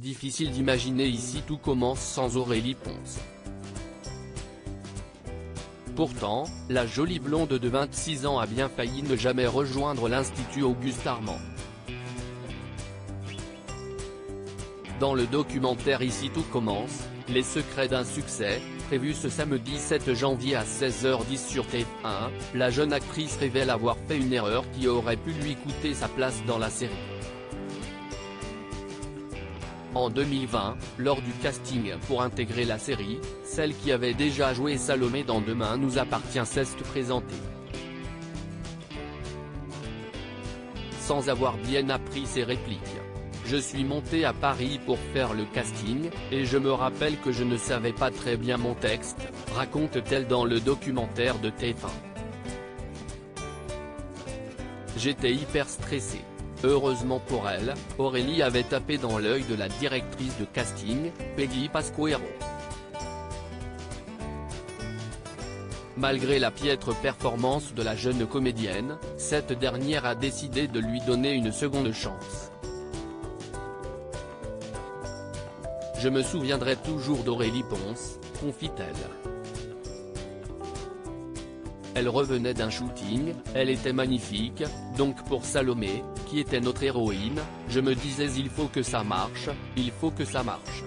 Difficile d'imaginer ici tout commence sans Aurélie Pons. Pourtant, la jolie blonde de 26 ans a bien failli ne jamais rejoindre l'Institut Auguste Armand. Dans le documentaire Ici tout commence, les secrets d'un succès, prévu ce samedi 7 janvier à 16h10 sur TF1, la jeune actrice révèle avoir fait une erreur qui aurait pu lui coûter sa place dans la série. En 2020, lors du casting pour intégrer la série, celle qui avait déjà joué Salomé dans Demain nous appartient s'est présentée. Sans avoir bien appris ses répliques. Je suis montée à Paris pour faire le casting, et je me rappelle que je ne savais pas très bien mon texte, raconte-t-elle dans le documentaire de TF1. J'étais hyper stressée. Heureusement pour elle, Aurélie avait tapé dans l'œil de la directrice de casting, Peggy Pasquero. Malgré la piètre performance de la jeune comédienne, cette dernière a décidé de lui donner une seconde chance. Je me souviendrai toujours d'Aurélie Pons, confie-t-elle. Elle revenait d'un shooting, elle était magnifique, donc pour Salomé, qui était notre héroïne, je me disais il faut que ça marche, il faut que ça marche.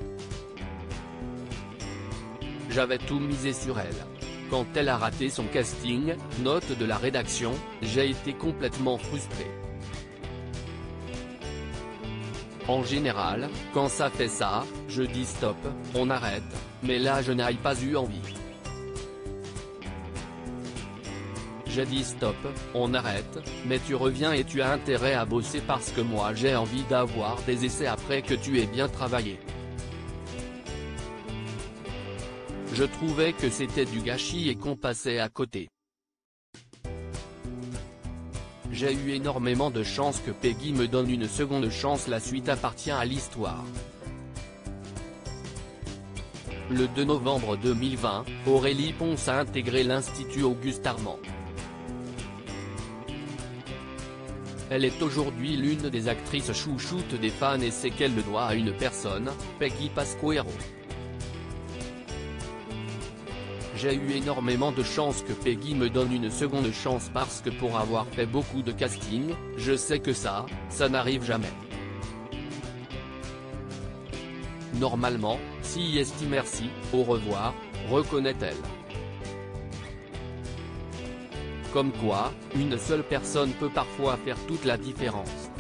J'avais tout misé sur elle. Quand elle a raté son casting, note de la rédaction, j'ai été complètement frustré. En général, quand ça fait ça, je dis stop, on arrête, mais là je n'ai pas eu envie. J'ai dit stop, on arrête, mais tu reviens et tu as intérêt à bosser parce que moi j'ai envie d'avoir des essais après que tu aies bien travaillé. Je trouvais que c'était du gâchis et qu'on passait à côté. J'ai eu énormément de chance que Peggy me donne une seconde chance, la suite appartient à l'histoire. Le 2 novembre 2020, Aurélie Pons a intégré l'Institut Auguste Armand. Elle est aujourd'hui l'une des actrices chouchoutes des fans et c'est qu'elle le doit à une personne, Peggy Pasquero. J'ai eu énormément de chance que Peggy me donne une seconde chance parce que pour avoir fait beaucoup de casting, je sais que ça n'arrive jamais. Normalement, si est merci, au revoir, reconnaît-elle. Comme quoi, une seule personne peut parfois faire toute la différence.